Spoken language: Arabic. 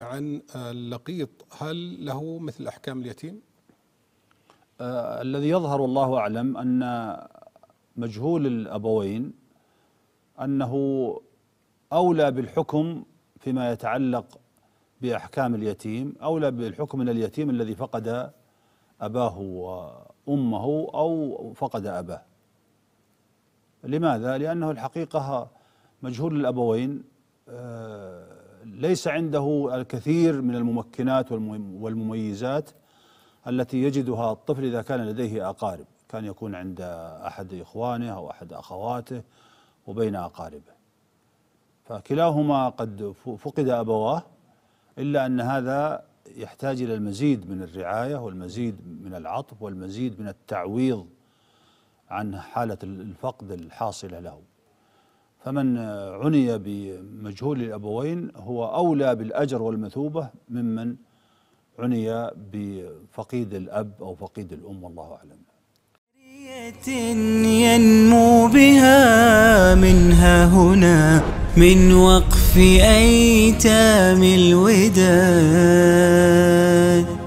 عن اللقيط، هل له مثل أحكام اليتيم؟ الذي يظهر والله أعلم أن مجهول الأبوين أنه أولى بالحكم فيما يتعلق بأحكام اليتيم، أولى بالحكم من اليتيم الذي فقد أباه وأمه أو فقد أباه. لماذا؟ لأنه الحقيقة مجهول الأبوين ليس عنده الكثير من الممكنات والمميزات التي يجدها الطفل إذا كان لديه أقارب، كان يكون عند أحد إخوانه أو أحد أخواته وبين أقاربه، فكلاهما قد فقد أبواه، إلا أن هذا يحتاج إلى المزيد من الرعاية والمزيد من العطف والمزيد من التعويض عن حالة الفقد الحاصلة له. فمن عني بمجهول الأبوين هو أولى بالأجر والمثوبة ممن عني بفقيد الأب أو فقيد الأم، والله أعلم. ينمو بها منها هنا من وقف أيتام الوداد.